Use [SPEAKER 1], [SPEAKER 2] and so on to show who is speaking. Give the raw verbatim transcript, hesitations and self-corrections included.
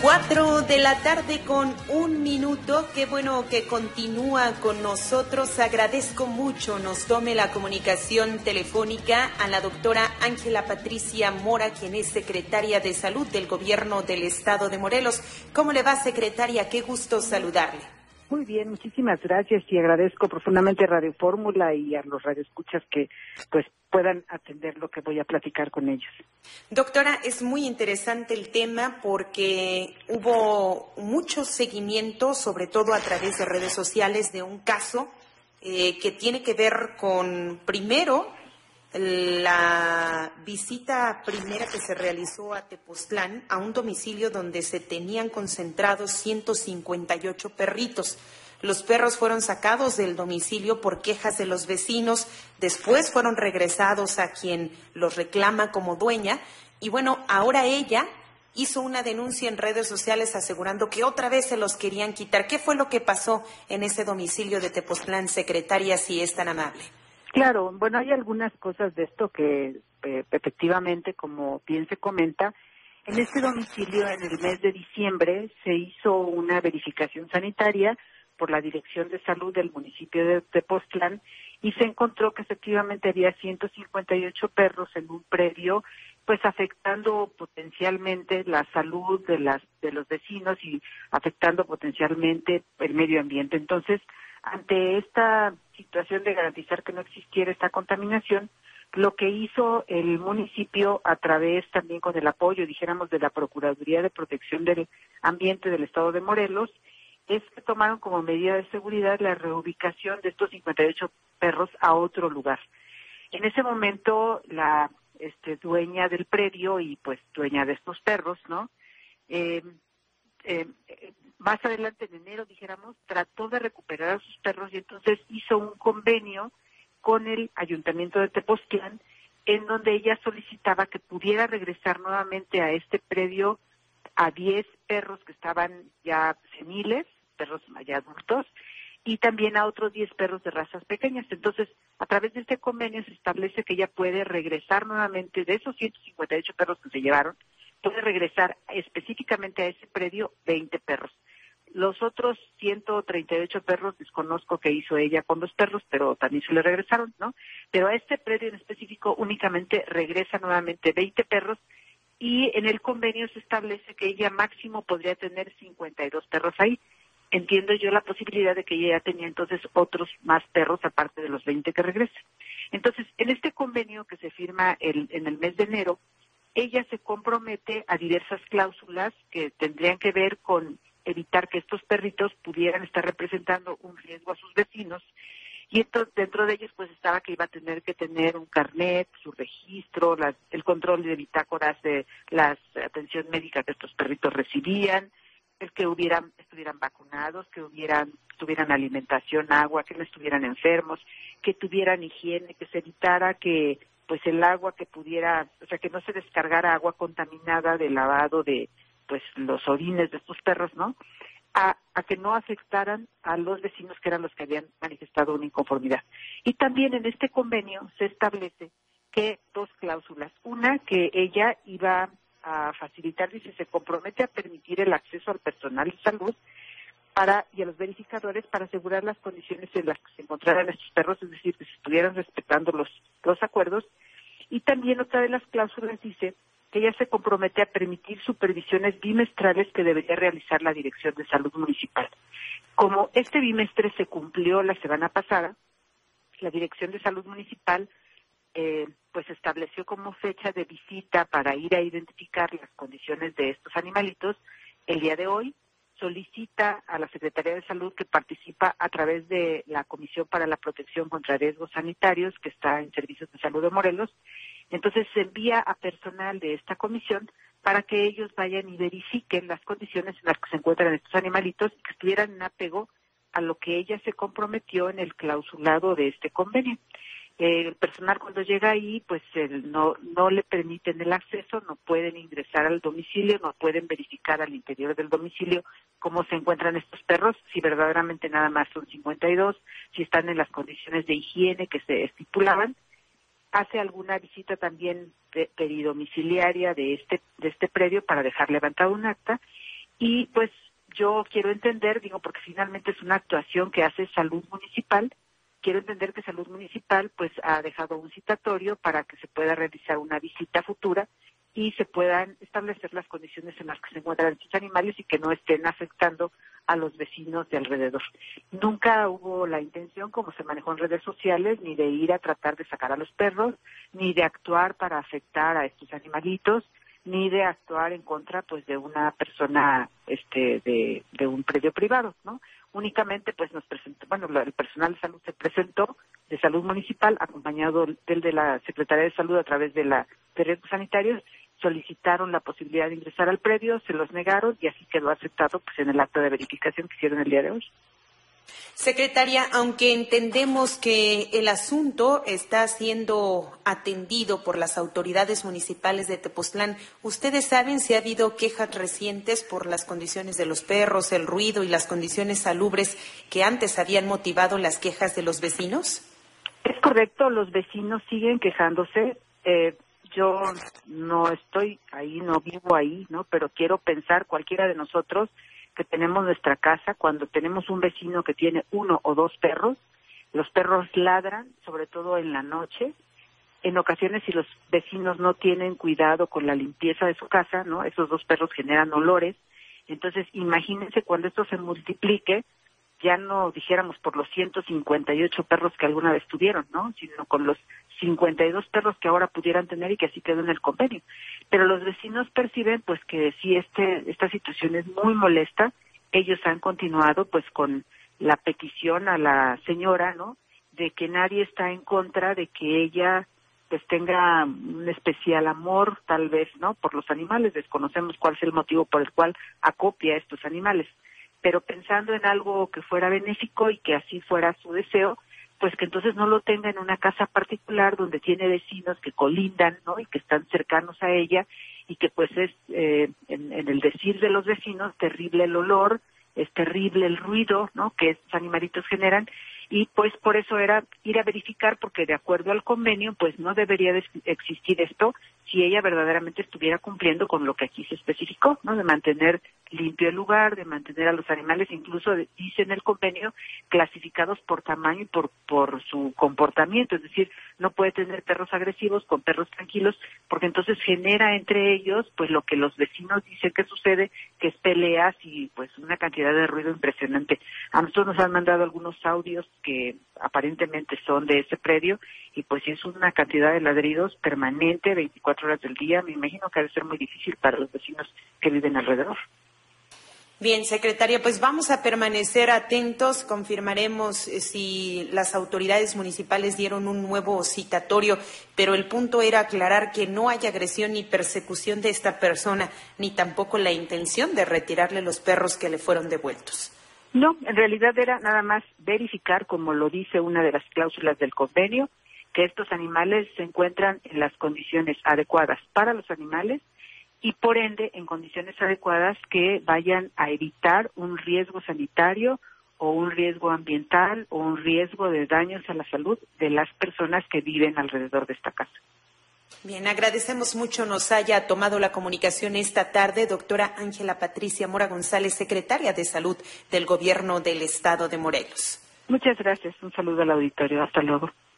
[SPEAKER 1] Cuatro de la tarde con un minuto. Qué bueno que continúa con nosotros. Agradezco mucho nos tome la comunicación telefónica a la doctora Ángela Patricia Mora, quien es secretaria de Salud del Gobierno del Estado de Morelos. ¿Cómo le va, secretaria? Qué gusto saludarle.
[SPEAKER 2] Muy bien, muchísimas gracias y agradezco profundamente a Radio Fórmula y a los radioescuchas que pues puedan atender lo que voy a platicar con ellos.
[SPEAKER 1] Doctora, es muy interesante el tema porque hubo mucho seguimiento, sobre todo a través de redes sociales, de un caso eh, que tiene que ver con, primero, la visita primera que se realizó a Tepoztlán, a un domicilio donde se tenían concentrados ciento cincuenta y ocho perritos. Los perros fueron sacados del domicilio por quejas de los vecinos, después fueron regresados a quien los reclama como dueña, y bueno, ahora ella hizo una denuncia en redes sociales asegurando que otra vez se los querían quitar. ¿Qué fue lo que pasó en ese domicilio de Tepoztlán, secretaria, si es tan amable?
[SPEAKER 2] Claro, bueno, hay algunas cosas de esto que eh, efectivamente, como bien se comenta, en este domicilio en el mes de diciembre se hizo una verificación sanitaria por la Dirección de Salud del municipio de Tepoztlán y se encontró que efectivamente había ciento cincuenta y ocho perros en un predio, pues afectando potencialmente la salud de las de los vecinos y afectando potencialmente el medio ambiente. Entonces, ante esta situación de garantizar que no existiera esta contaminación, lo que hizo el municipio a través también con el apoyo, dijéramos, de la Procuraduría de Protección del Ambiente del Estado de Morelos, es que tomaron como medida de seguridad la reubicación de estos cincuenta y ocho perros a otro lugar. En ese momento, la este, dueña del predio y pues dueña de estos perros, ¿no?, eh, eh, más adelante en enero, dijéramos, trató de recuperar a sus perros y entonces hizo un convenio con el Ayuntamiento de Tepoztlán en donde ella solicitaba que pudiera regresar nuevamente a este predio a diez perros que estaban ya seniles, perros ya adultos, y también a otros diez perros de razas pequeñas. Entonces, a través de este convenio se establece que ella puede regresar nuevamente de esos ciento cincuenta y ocho perros que se llevaron, puede regresar específicamente a ese predio veinte perros. Los otros ciento treinta y ocho perros, desconozco qué hizo ella con los perros, pero también se le regresaron, ¿no? Pero a este predio en específico únicamente regresa nuevamente veinte perros y en el convenio se establece que ella máximo podría tener cincuenta y dos perros ahí. Entiendo yo la posibilidad de que ella ya tenía entonces otros más perros aparte de los veinte que regresan. Entonces, en este convenio que se firma el, en el mes de enero, ella se compromete a diversas cláusulas que tendrían que ver con evitar que estos perritos pudieran estar representando un riesgo a sus vecinos, y entonces dentro de ellos pues estaba que iba a tener que tener un carnet, su registro, las, el control de bitácoras de la atención médica que estos perritos recibían, el que hubieran estuvieran vacunados, que hubieran tuvieran alimentación, agua, que no estuvieran enfermos, que tuvieran higiene, que se evitara que pues el agua que pudiera, o sea, que no se descargara agua contaminada de lavado de pues los orines de estos perros, ¿no?, a, a que no afectaran a los vecinos que eran los que habían manifestado una inconformidad. Y también en este convenio se establece que dos cláusulas. Una, que ella iba a facilitar, dice, se compromete a permitir el acceso al personal de salud para y a los verificadores para asegurar las condiciones en las que se encontraran estos perros, es decir, que se estuvieran respetando los, los acuerdos. Y también otra de las cláusulas dice que ella se compromete a permitir supervisiones bimestrales que debería realizar la Dirección de Salud Municipal. Como este bimestre se cumplió la semana pasada, la Dirección de Salud Municipal eh, pues estableció como fecha de visita para ir a identificar las condiciones de estos animalitos el día de hoy. Solicita a la Secretaría de Salud, que participa a través de la Comisión para la Protección contra Riesgos Sanitarios, que está en Servicios de Salud de Morelos. Entonces se envía a personal de esta comisión para que ellos vayan y verifiquen las condiciones en las que se encuentran estos animalitos y que estuvieran en apego a lo que ella se comprometió en el clausulado de este convenio. Eh, el personal cuando llega ahí, pues el, no, no le permiten el acceso, no pueden ingresar al domicilio, no pueden verificar al interior del domicilio cómo se encuentran estos perros, si verdaderamente nada más son cincuenta y dos, si están en las condiciones de higiene que se estipulaban. Hace alguna visita también peridomiciliaria de este de este predio para dejar levantado un acta y pues yo quiero entender, digo, porque finalmente es una actuación que hace Salud Municipal, quiero entender que Salud Municipal pues ha dejado un citatorio para que se pueda realizar una visita futura y se puedan establecer las condiciones en las que se encuentran estos animales y que no estén afectando a los vecinos de alrededor. Nunca hubo la intención, como se manejó en redes sociales, ni de ir a tratar de sacar a los perros, ni de actuar para afectar a estos animalitos, ni de actuar en contra pues de una persona este de, de un predio privado, ¿no? Únicamente pues nos presentó, bueno, el personal de salud se presentó, de Salud Municipal, acompañado del de la Secretaría de Salud a través de la de riesgos sanitarios, solicitaron la posibilidad de ingresar al predio, se los negaron y así quedó aceptado pues en el acta de verificación que hicieron el día de hoy.
[SPEAKER 1] Secretaria, aunque entendemos que el asunto está siendo atendido por las autoridades municipales de Tepoztlán, ¿ustedes saben si ha habido quejas recientes por las condiciones de los perros, el ruido y las condiciones salubres que antes habían motivado las quejas de los vecinos?
[SPEAKER 2] Es correcto, los vecinos siguen quejándose. Eh, yo no estoy ahí, no vivo ahí, ¿no? Pero quiero pensar, cualquiera de nosotros que tenemos nuestra casa, cuando tenemos un vecino que tiene uno o dos perros, los perros ladran, sobre todo en la noche. En ocasiones, si los vecinos no tienen cuidado con la limpieza de su casa, ¿no? Esos dos perros generan olores. Entonces, imagínense cuando esto se multiplique, ya no dijéramos por los ciento cincuenta y ocho perros que alguna vez tuvieron, ¿no? Sino con los cincuenta y dos perros que ahora pudieran tener y que así quedó en el convenio. Pero los vecinos perciben pues que si este esta situación es muy molesta, ellos han continuado pues con la petición a la señora, ¿no? De que nadie está en contra de que ella pues tenga un especial amor, tal vez, ¿no? Por los animales, desconocemos cuál es el motivo por el cual acopia a estos animales. Pero pensando en algo que fuera benéfico y que así fuera su deseo, pues que entonces no lo tenga en una casa particular donde tiene vecinos que colindan, ¿no? Y que están cercanos a ella y que pues es, eh, en, en el decir de los vecinos, terrible el olor, es terrible el ruido, ¿no? Que estos animalitos generan y pues por eso era ir a verificar porque de acuerdo al convenio pues no debería de existir esto si ella verdaderamente estuviera cumpliendo con lo que aquí se especificó, ¿no? De mantener limpio el lugar, de mantener a los animales, incluso dice en el convenio, clasificados por tamaño y por, por su comportamiento, es decir, no puede tener perros agresivos con perros tranquilos, porque entonces genera entre ellos, pues lo que los vecinos dicen que sucede, que es peleas y pues una cantidad de ruido impresionante. A nosotros nos han mandado algunos audios que aparentemente son de ese predio, y pues es una cantidad de ladridos permanente, veinticuatro horas del día, me imagino que ha de ser muy difícil para los vecinos que viven alrededor.
[SPEAKER 1] Bien, secretaria, pues vamos a permanecer atentos, confirmaremos eh, si las autoridades municipales dieron un nuevo citatorio, pero el punto era aclarar que no hay agresión ni persecución de esta persona, ni tampoco la intención de retirarle los perros que le fueron devueltos.
[SPEAKER 2] No, en realidad era nada más verificar, como lo dice una de las cláusulas del convenio, que estos animales se encuentran en las condiciones adecuadas para los animales y por ende en condiciones adecuadas que vayan a evitar un riesgo sanitario o un riesgo ambiental o un riesgo de daños a la salud de las personas que viven alrededor de esta casa.
[SPEAKER 1] Bien, agradecemos mucho nos haya tomado la comunicación esta tarde, doctora Ángela Patricia Mora González, secretaria de Salud del Gobierno del Estado de Morelos.
[SPEAKER 2] Muchas gracias, un saludo al auditorio, hasta luego.